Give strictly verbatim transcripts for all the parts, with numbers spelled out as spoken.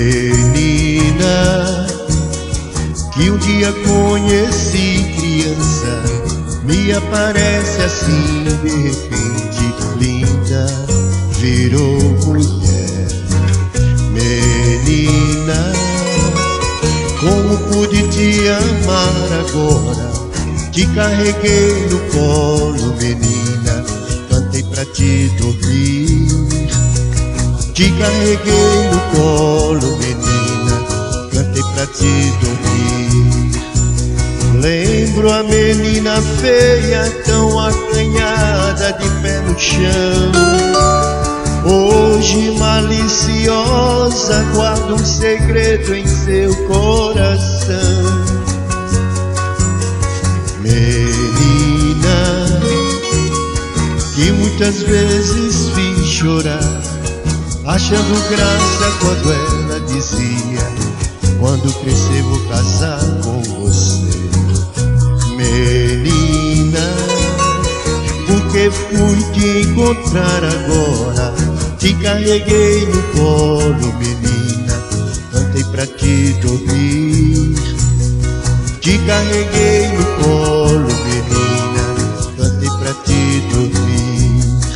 Menina que um dia conheci criança, me aparece assim de repente, linda, virou mulher. Menina, como pude te amar agora? Te carreguei no colo, menina, cantei pra te dormir. Te carreguei no colo, menina, cantei pra te dormir. Lembro a menina feia, tão acanhada, de pé no chão. Hoje maliciosa, guarda um segredo em seu coração. Menina que muitas vezes fiz chorar, achando graça quando ela dizia: quando crescer vou casar com você. Menina, porque fui te encontrar agora? Te carreguei no colo, menina, cantei pra te dormir. Te carreguei no colo, menina, cantei pra te dormir.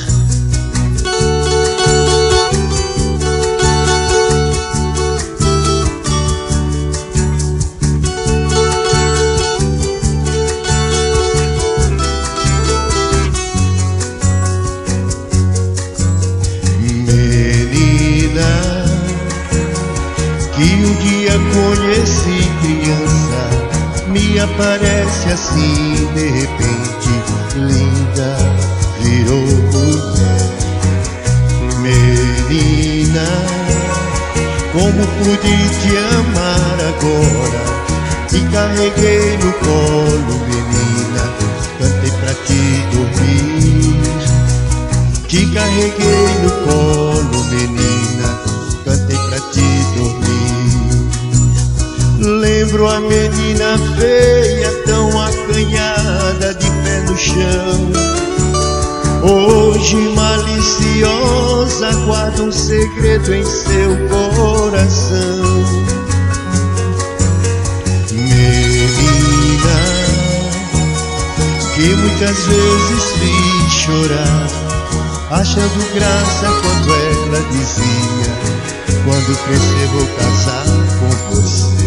Que um dia conheci criança, me aparece assim de repente, linda, virou mulher. Menina, como pude te amar agora? Te carreguei no colo, menina, cantei pra te dormir. Te carreguei no colo, menina, cantei pra te dormir. Lembro a menina feia, tão acanhada, de pé no chão. Hoje maliciosa, guarda um segredo em seu coração. Menina que muitas vezes fiz chorar, achando graça quando ela dizia: quando crescer vou casar com você.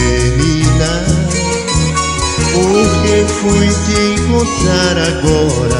Menina, porque fui te encontrar agora?